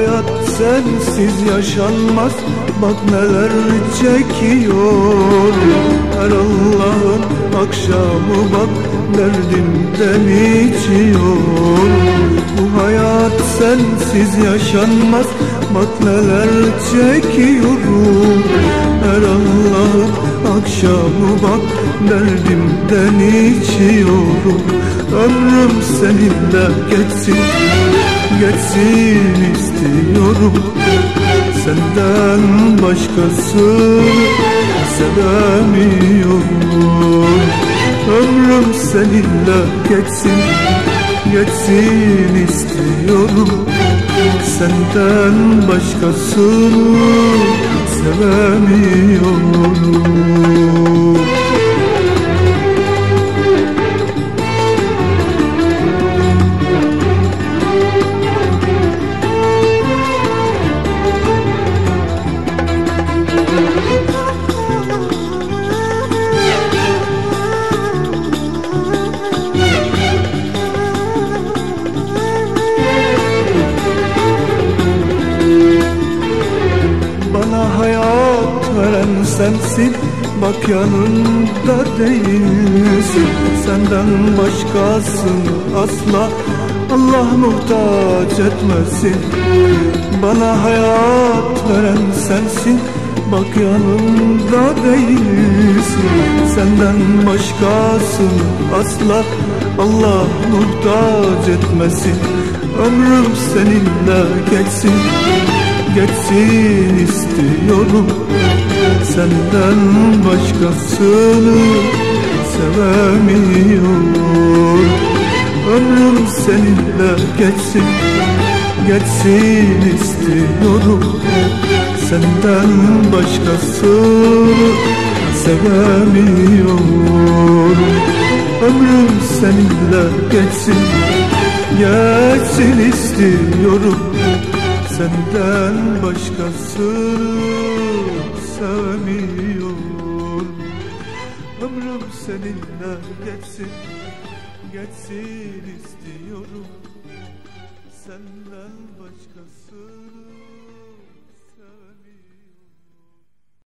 hayat sensiz yaşanmaz. Bak neler çekiyor her Allah'ın akşamı, bak derdimden içiyor. Bu hayat sensiz yaşanmaz. Bak neler çekiyorum her Allah'ın akşamı, bak derdimden içiyorum. Ömrüm seninle geçsin, geçsin istiyorum. Senden başkasını sevemiyorum. Ömrüm seninle geçsin, geçsin istiyorum. Senden başkasını sevemiyorum. Sensin, bak yanında değilsin. Senden başkasını asla Allah muhtaç etmesin. Bana hayat veren sensin, bak yanında değilsin. Senden başkasını asla Allah muhtaç etmesin. Ömrüm seninle geçsin, geçsin istiyorum. Senden başkasını sevemiyorum. Ömrüm seninle geçsin, geçsin istiyorum. Senden başkasını sevemiyorum. Ömrüm seninle geçsin, geçsin istiyorum. Senden başkasını sevmiyorum. Ömrüm seninle geçsin, geçsin istiyorum. Senden başkası